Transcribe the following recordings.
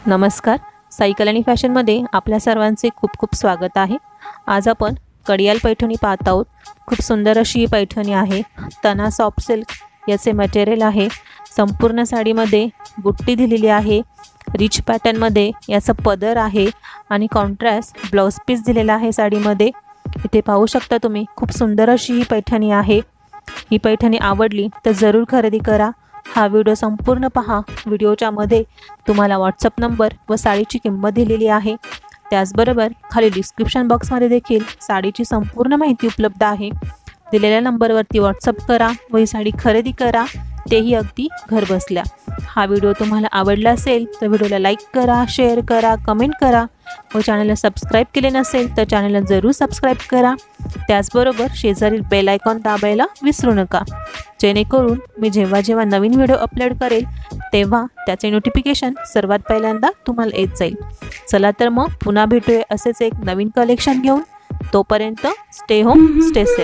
नमस्कार, साई कल्याणी फॅशनमध्ये आपल्या सर्वांचे खूप खूप स्वागत आहे। आज आपण कडियाल पैठणी पाहत आहोत। खूप सुंदर अशी पैठणी आहे। तना सॉफ्ट सिल्क याचे मटेरियल आहे। संपूर्ण साडीमध्ये बुट्टी दिलेली आहे। रिच पॅटर्न मध्ये याचा पदर आहे आणि कॉन्ट्रास्ट ब्लाउज पीस दिलेला आहे साडीमध्ये। इथे पाहू शकता तुम्ही, खूप सुंदर अशी ही पैठणी आहे। ही पैठणी आवडली तर जरूर खरेदी करा। हा व्हिडिओ संपूर्ण पहा। व्हिडिओच्या मध्ये तुम्हाला व्हॉट्सअप नंबर व साडीची किंमत दिलेली आहे। त्याचबरोबर खाली डिस्क्रिप्शन बॉक्समध्ये देखील साडीची संपूर्ण माहिती उपलब्ध आहे। दिलेल्या नंबरवरती व्हॉट्सअप करा व ही साडी खरेदी करा, तेही अगदी घरबसल्या। हा व्हिडिओ तुम्हाला आवडला असेल तर व्हिडिओला लाईक करा, शेअर करा, कमेंट करा व चॅनलला सबस्क्राईब केले नसेल तर चॅनलला जरूर सबस्क्राईब करा। त्याचबरोबर शेजारील बेल आयकॉन दाबायला विसरू नका, जेणेकरून मी जेव्हा नवीन व्हिडिओ अपलोड करेल तेव्हा त्याचे नोटिफिकेशन सर्वात पहिल्यांदा तुम्हाला येत जाईल। चला तर मग पुन्हा भेटूया असेच एक नवीन कलेक्शन घेऊन। तोपर्यंत स्टे होम, स्टे सेफ।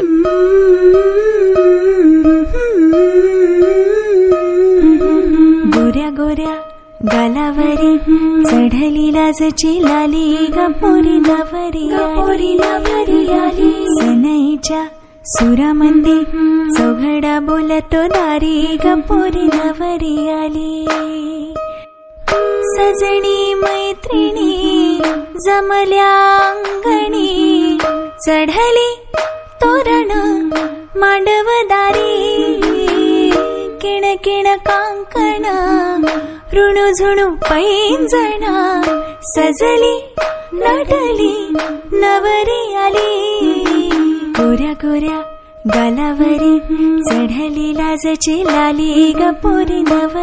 गोऱ्या गोऱ्या गालावरी चढली लाजची लाली, गपोरी नवरी आली सनईच्या सुरामंदी चौघडा बोलतो दारी, गपोरी नवरी आली। सजणी मैत्रिणी जमल्या अंगणी, चढली तोरण मांडवदारी, किण किण कांकण ऋणू झुणू पैंजण, सजली नटली नवरी आली। गोऱ्या गोऱ्या गालावरी चढली लाजची लाली, गपोरी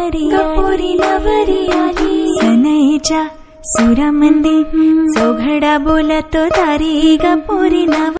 नवरी आली सनईच्या सुरामंदी चौघडा बोलतो दारी, गपोरी नवरी।